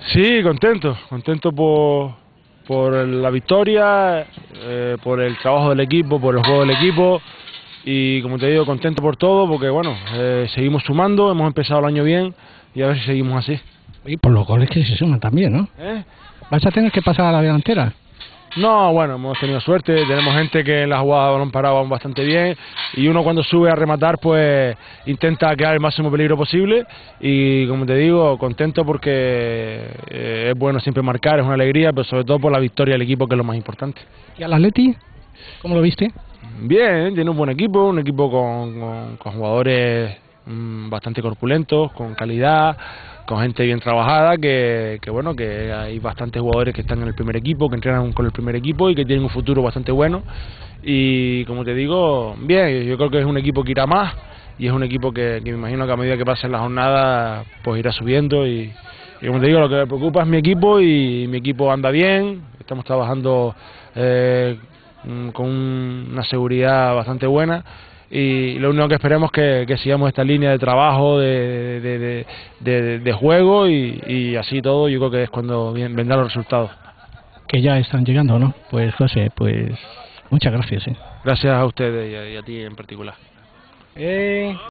Sí, contento por la victoria, por el trabajo del equipo, por el juego del equipo y como te digo, contento por todo porque bueno, seguimos sumando, hemos empezado el año bien y a ver si seguimos así. Y por los goles que se suman también, ¿no? ¿Eh? ¿Vas a tener que pasar a la delantera? No, bueno, hemos tenido suerte, tenemos gente que en la jugada de balón parado van bastante bien y uno cuando sube a rematar pues intenta crear el máximo peligro posible y como te digo, contento porque es bueno siempre marcar, es una alegría, pero sobre todo por la victoria del equipo que es lo más importante. ¿Y al Atleti? ¿Cómo lo viste? Bien, tiene un equipo con jugadores bastante corpulentos, con calidad, con gente bien trabajada, que bueno, que hay bastantes jugadores que están en el primer equipo, que entrenan con el primer equipo y que tienen un futuro bastante bueno. Y como te digo, bien, yo creo que es un equipo que irá más y es un equipo que me imagino que a medida que pasen las jornadas pues irá subiendo y como te digo, lo que me preocupa es mi equipo y mi equipo anda bien, estamos trabajando con una seguridad bastante buena y lo único que esperemos es que sigamos esta línea de trabajo, de juego y así todo, yo creo que es cuando vendrán los resultados. Que ya están llegando, ¿no? Pues José, pues muchas gracias. Gracias a ustedes y a ti en particular.